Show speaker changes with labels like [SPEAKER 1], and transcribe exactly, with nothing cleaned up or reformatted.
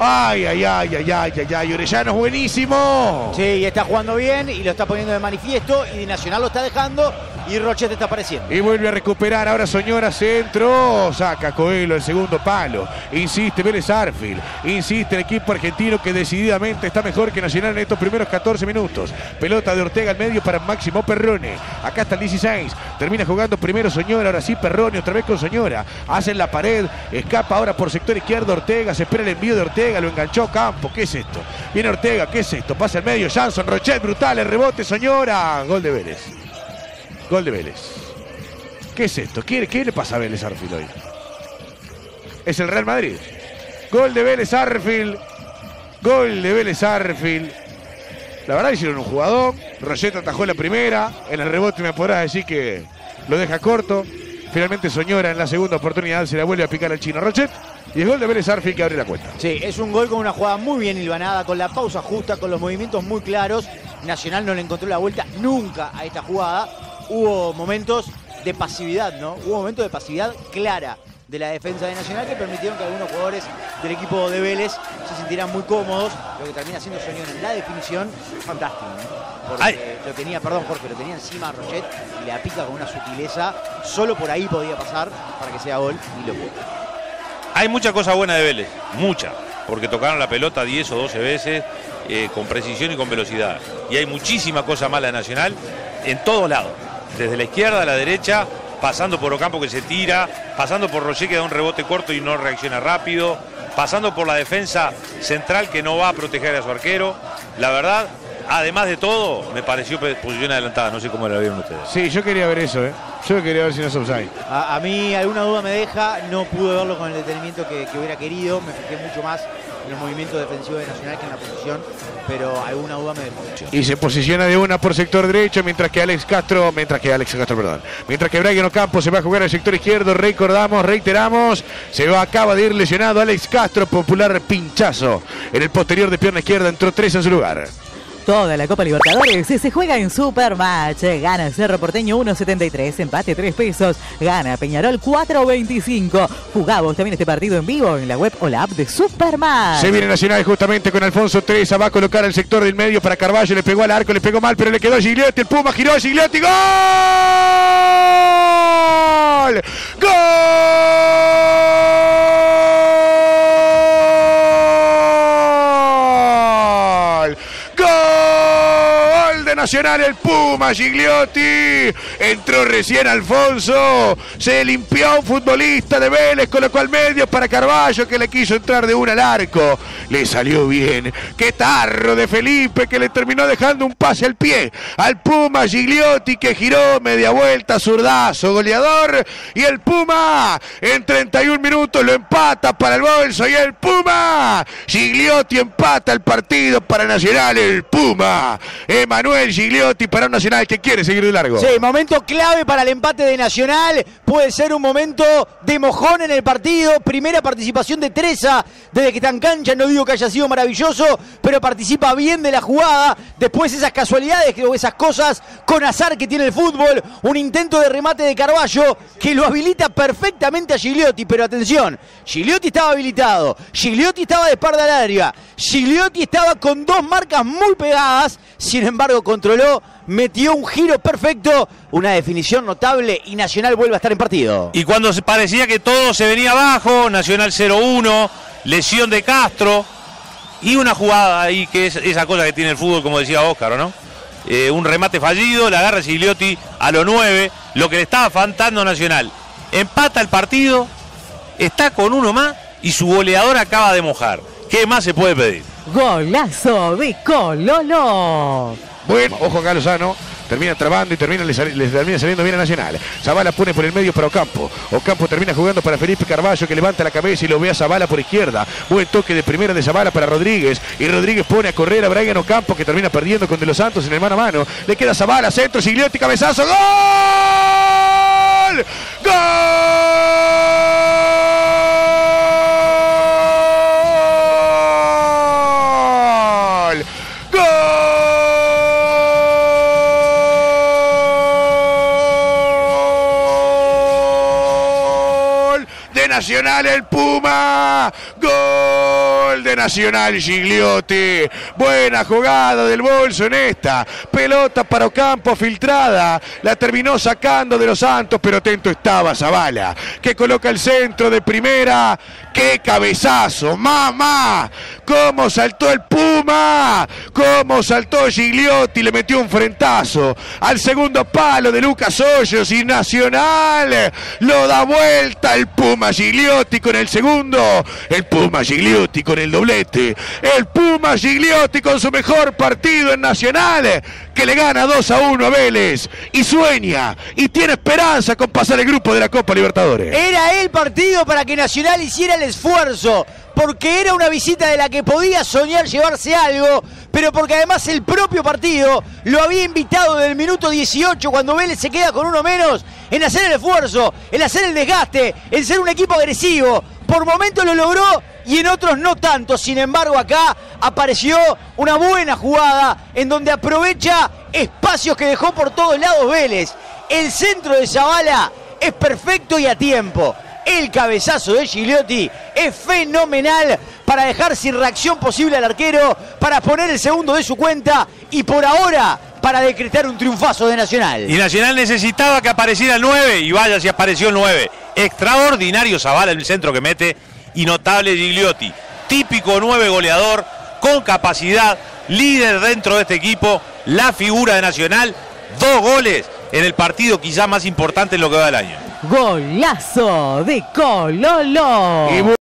[SPEAKER 1] Ay, ay, ay, ay, ay, ay, ay, Orellano es buenísimo.
[SPEAKER 2] Sí, y está jugando bien y lo está poniendo de manifiesto y Nacional lo está dejando y Rochet está apareciendo.
[SPEAKER 1] Y vuelve a recuperar ahora Soñora, centro, saca Coelho el segundo palo, insiste Vélez Arfield, insiste el equipo argentino que decididamente está mejor que Nacional en estos primeros catorce minutos. Pelota de Ortega al medio para Máximo Perrone, acá está el dieciséis, termina jugando primero Soñora, ahora sí Perrone, otra vez con Soñora, hacen la pared, escapa ahora por sector izquierdo Ortega, se espera el envío de Ortega, lo enganchó Campo, ¿qué es esto? Viene Ortega, ¿qué es esto? Pasa al medio, Jansson, Rochet, brutal, el rebote Soñora, gol de Vélez. Gol de Vélez. ¿Qué es esto? ¿Qué, qué le pasa a Vélez Arfield hoy? Es el Real Madrid. Gol de Vélez Arfield. Gol de Vélez Arfield. La verdad hicieron un jugador. Rochet atajó la primera. En el rebote me podrás decir que lo deja corto. Finalmente Soñora en la segunda oportunidad se la vuelve a picar al chino Rochet. Y es gol de Vélez Arfield que abre la cuenta.
[SPEAKER 2] Sí, es un gol con una jugada muy bien hilvanada, con la pausa justa, con los movimientos muy claros. Nacional no le encontró la vuelta nunca a esta jugada. Hubo momentos de pasividad, ¿no? Hubo momentos de pasividad clara de la defensa de Nacional que permitieron que algunos jugadores del equipo de Vélez se sintieran muy cómodos. Lo que termina siendo Soñora en la definición, fantástico, ¿no? Porque Ay. lo tenía, perdón Jorge, lo tenía encima a Rochet y le apica con una sutileza. Solo por ahí podía pasar para que sea gol y lo fue.
[SPEAKER 3] Hay mucha cosa buena de Vélez, mucha, porque tocaron la pelota diez o doce veces eh, con precisión y con velocidad. Y hay muchísima cosa mala de Nacional en todos lados, desde la izquierda a la derecha, pasando por Ocampo que se tira, pasando por Rochet que da un rebote corto y no reacciona rápido, pasando por la defensa central que no va a proteger a su arquero. La verdad, además de todo, me pareció posición adelantada, no sé cómo la vieron ustedes.
[SPEAKER 1] Sí, yo quería ver eso, ¿eh? Yo quería ver si no es offside.
[SPEAKER 2] A, a mí alguna duda me deja, no pude verlo con el detenimiento que, que hubiera querido, me fijé mucho más en los movimientos defensivos de Nacional que en la posición, pero alguna duda me dejó.
[SPEAKER 1] Y se posiciona de una por sector derecho, mientras que Alex Castro, mientras que Alex Castro, perdón, mientras que Brian Ocampo se va a jugar al sector izquierdo, recordamos, reiteramos, se va, acaba de ir lesionado Alex Castro, popular pinchazo en el posterior de pierna izquierda, entró tres en su lugar.
[SPEAKER 4] Toda la Copa Libertadores se juega en Supermatch. Gana Cerro Porteño uno setenta y tres, empate tres pesos. Gana Peñarol cuatro veinticinco. Jugamos también este partido en vivo en la web o la app de Supermatch.
[SPEAKER 1] Se viene Nacional justamente con Alfonso Treza. Va a colocar el sector del medio para Carballo. Le pegó al arco, le pegó mal, pero le quedó a Gigliotti. El Puma giró a Gigliotti. ¡Gol! ¡Gol! Nacional, el Puma Gigliotti, entró recién Alfonso, se limpió un futbolista de Vélez, colocó al medio para Carballo que le quiso entrar de una al arco, le salió bien, qué tarro de Felipe que le terminó dejando un pase al pie al Puma Gigliotti que giró media vuelta, zurdazo, goleador, y el Puma en treinta y un minutos lo empata para el bolso y el Puma Gigliotti empata el partido para Nacional, el Puma Emanuel Gigliotti para un Nacional que quiere seguir de largo.
[SPEAKER 2] Sí, momento clave para el empate de Nacional. Puede ser un momento de mojón en el partido. Primera participación de Treza desde que está en cancha. No digo que haya sido maravilloso, pero participa bien de la jugada. Después esas casualidades o esas cosas con azar que tiene el fútbol. Un intento de remate de Carballo que lo habilita perfectamente a Gigliotti. Pero atención, Gigliotti estaba habilitado. Gigliotti estaba de espalda al área. Gigliotti estaba con dos marcas muy pegadas. Sin embargo, controló, metió un giro perfecto, una definición notable y Nacional vuelve a estar en partido.
[SPEAKER 3] Y cuando parecía que todo se venía abajo, Nacional cero uno, lesión de Castro y una jugada ahí que es esa cosa que tiene el fútbol, como decía Óscar, ¿no? Eh, un remate fallido, la agarra Gigliotti a los nueve, lo que le estaba faltando a Nacional. Empata el partido, está con uno más y su goleador acaba de mojar. ¿Qué más se puede pedir?
[SPEAKER 4] Golazo de Cololo.
[SPEAKER 1] Bueno, ojo acá Lozano, termina trabando y termina, les, les termina saliendo bien a Nacional. Zavala pone por el medio para Ocampo. Ocampo termina jugando para Felipe Carballo que levanta la cabeza y lo ve a Zavala por izquierda. Buen toque de primera de Zavala para Rodríguez. Y Rodríguez pone a correr a Brian Ocampo que termina perdiendo con De Los Santos en el mano a mano. Le queda Zavala, centro, Gigliotti, cabezazo. ¡Gol! ¡Gol! Nacional, el Puma, gol Gol de Nacional, Gigliotti. Buena jugada del bolso en esta. Pelota para Ocampo filtrada. La terminó sacando de los Santos, pero atento estaba Zavala, que coloca el centro de primera. ¡Qué cabezazo! ¡Mamá! ¡Cómo saltó el Puma! ¡Cómo saltó Gigliotti! Le metió un frentazo al segundo palo de Lucas Hoyos y Nacional lo da vuelta el Puma Gigliotti con el segundo. El Puma Gigliotti con el doblete. El Puma Gigliotti con su mejor partido en Nacional, que le gana dos a uno a Vélez y sueña y tiene esperanza con pasar el grupo de la Copa Libertadores.
[SPEAKER 2] Era el partido para que Nacional hiciera el esfuerzo, porque era una visita de la que podía soñar llevarse algo, pero porque además el propio partido lo había invitado desde el minuto dieciocho, cuando Vélez se queda con uno menos, en hacer el esfuerzo, en hacer el desgaste, en ser un equipo agresivo. Por momentos lo logró y en otros no tanto. Sin embargo, acá apareció una buena jugada en donde aprovecha espacios que dejó por todos lados Vélez. El centro de Zavala es perfecto y a tiempo. El cabezazo de Gigliotti es fenomenal para dejar sin reacción posible al arquero, para poner el segundo de su cuenta y por ahora para decretar un triunfazo de Nacional.
[SPEAKER 3] Y Nacional necesitaba que apareciera el nueve y vaya si apareció el nueve. Extraordinario Zavala en el centro que mete y notable Gigliotti. Típico nueve goleador, con capacidad, líder dentro de este equipo, la figura de Nacional. Dos goles en el partido quizá más importante en lo que va del año.
[SPEAKER 4] Golazo de Cololo.